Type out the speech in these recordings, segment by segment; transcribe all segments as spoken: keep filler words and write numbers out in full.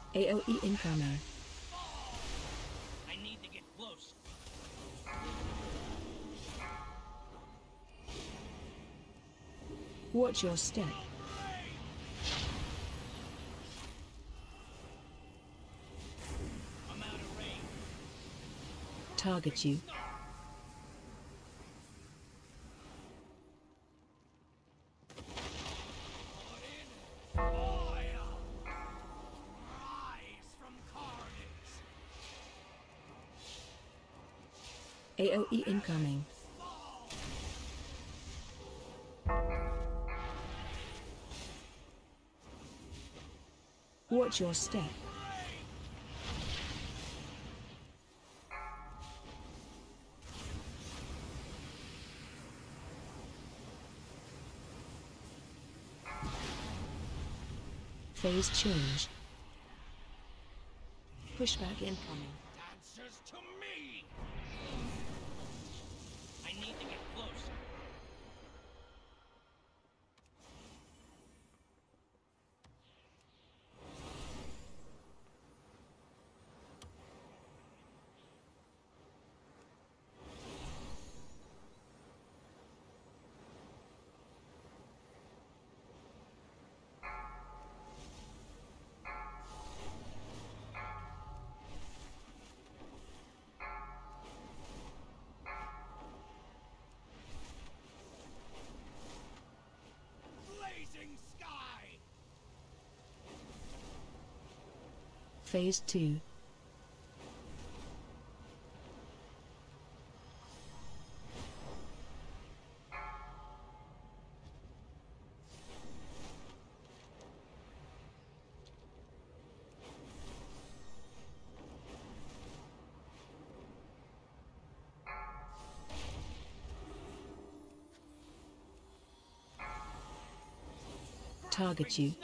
A O E incoming. I need to get close. Watch your step. I'm out of range. Target you. A O E incoming. Watch your step. Phase change. Pushback incoming. Answers to me. I need to get close. Blazing sky. Phase two. Target you.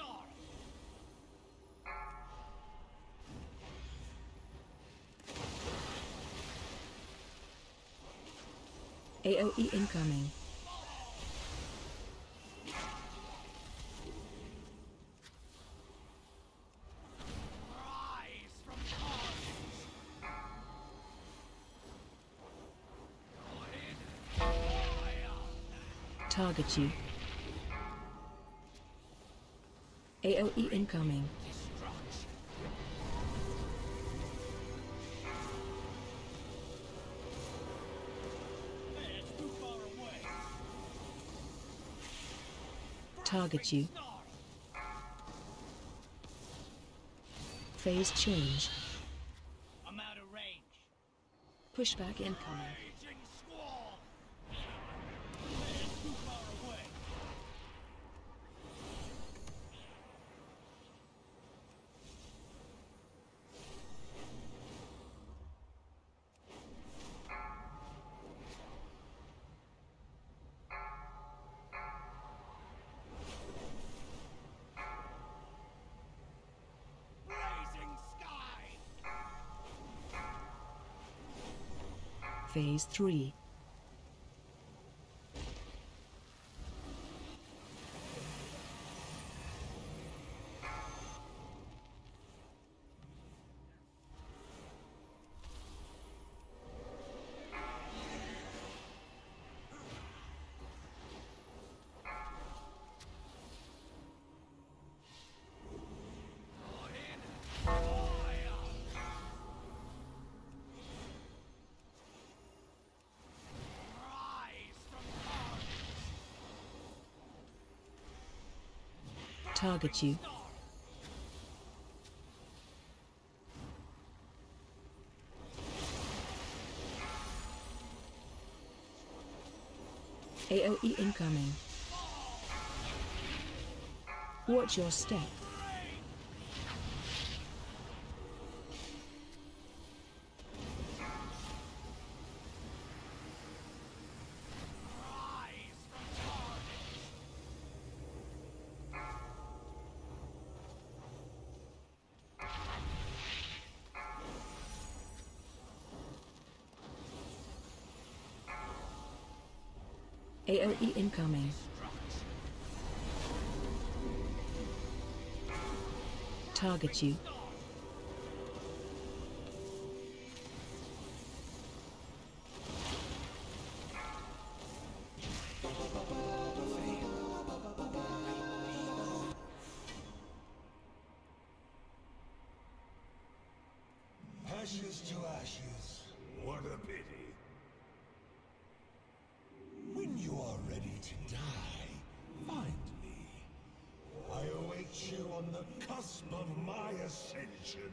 A O E incoming. Rise from carnage. Target you. A O E incoming. Destruction. Hey, it's too far away. Target you. Phase change. I'm out of range. Pushback incoming. Raging squall. Hey, it's too far away. Blazing sky. Phase three. Rise from carnage. Target you. A O E incoming. Watch your step. Rise from carnage. A O E incoming. Target you. Ashes to ashes. What a pity. When you are ready to die, find me. I await you on the cusp of my ascension.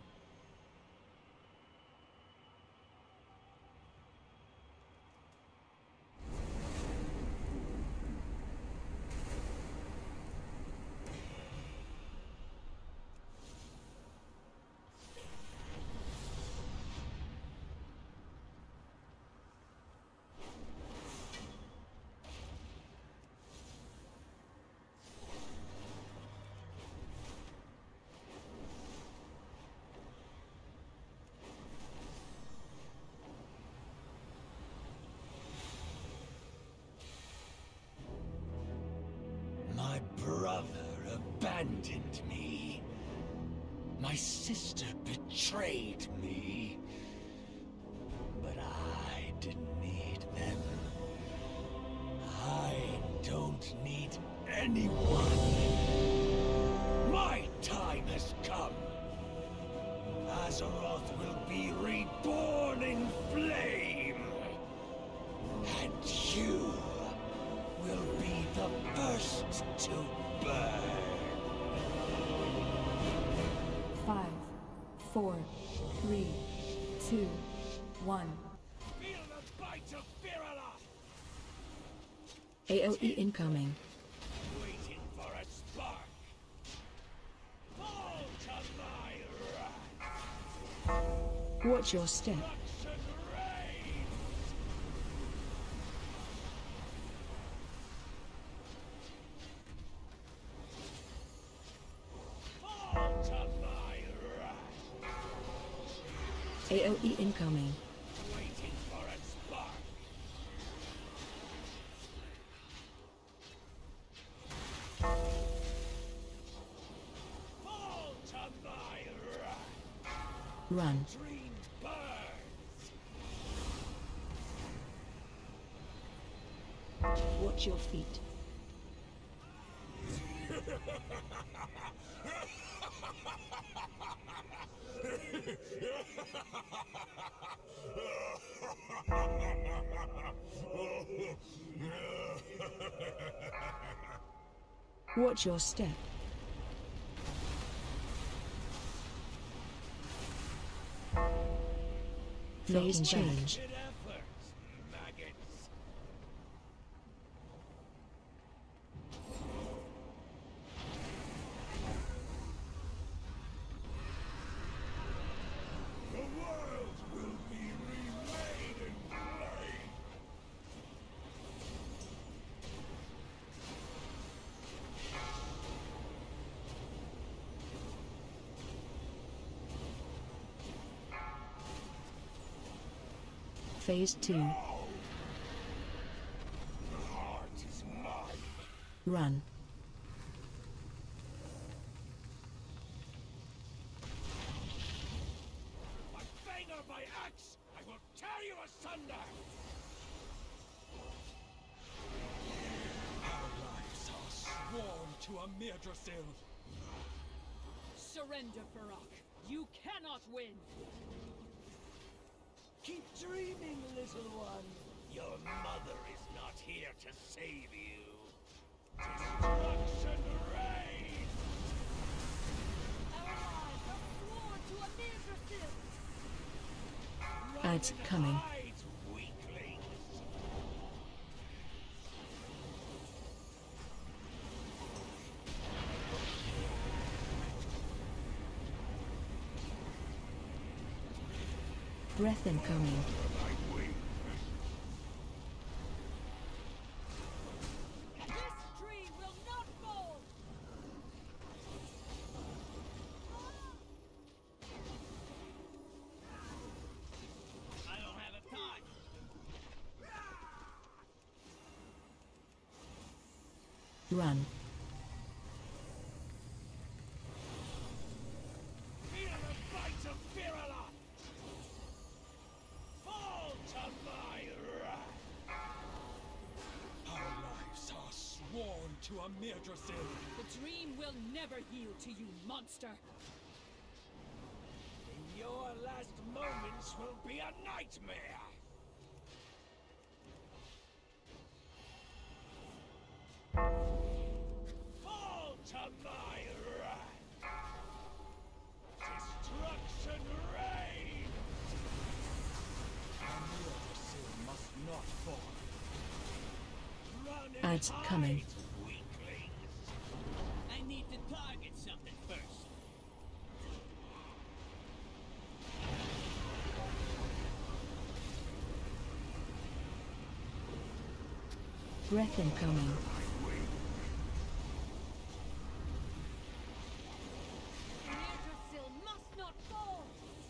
My brother abandoned me. My sister betrayed me. But I didn't need them. I don't need anyone. My time has come. Azeroth will be reborn in flame. And you will be the first to burn. Five, four, three, two, one. Feel the bite of Fyrakk! A O E incoming. Waiting for a spark. Fall to my wrath. Watch your step. Destruction reigns. Fall to my wrath. A O E incoming. Waiting for a spark. Fall to my wrath. Run. Dream burns. Watch your feet. Watch your step. Phase change. Good efforts, maggots. The world will be remade in flame. Phase two. The heart is mine. Run. By fang or by axe, I will tear you asunder! Our lives are sworn to Amirdrassil. Surrender, Fyrakk. You cannot win. Keep dreaming, little one. Your mother is not here to save you. Destruction reigns! Our lives are sworn to Amirdrassil. Ads coming. Hide, weaklings! Breath incoming. This tree will not fall. I don't have a time. Run. Feel the bite of Fyrakk! Fall to my wrath! Our lives are sworn to Amirdrassil. The dream will never yield to you, monster. In your last This will be a nightmare! Fall to my wrath! Destruction reigns! Amirdrassil must not fall. Run and Ads hide, coming. weaklings! I need to target something first. Breath incoming. Amirdrassil must not fall!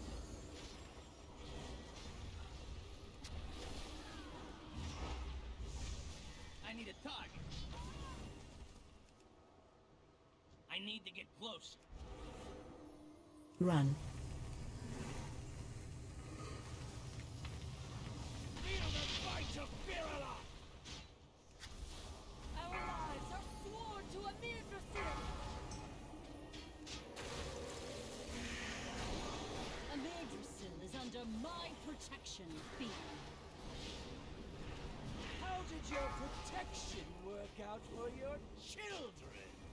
I need a target. I need to get close. Run. Feel the fight of Fyrakk! Our lives are sworn to Amirdrassil! Amirdrassil is under my protection, Fyrakk. How did your protection work out for your children?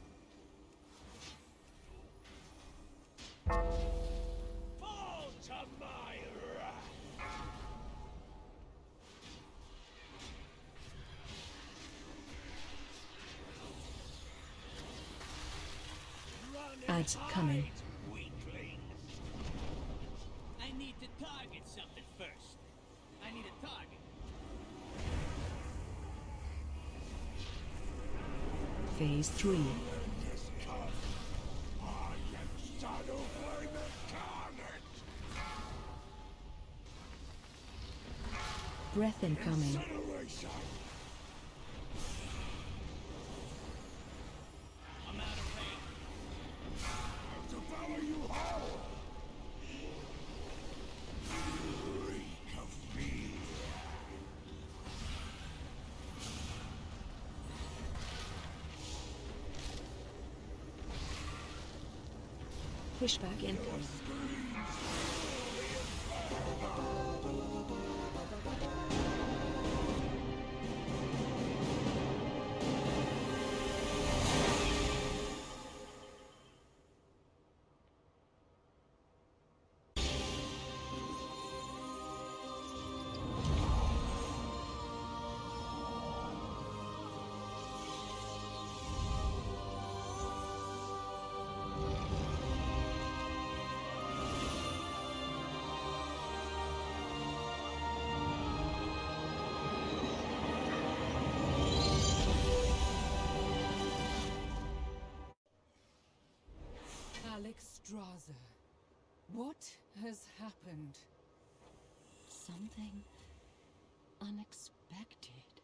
Fall to my wrath! Run and Ads coming. hide, weaklings! I need to target something first. I need a target. Phase three. This come. I am Shadow Flame Incarnate! Breath incoming. Incineration! I'm out of range. I'll devour you whole! Reek of fear! Pushback incoming. Amirdrassil, what has happened? Something unexpected.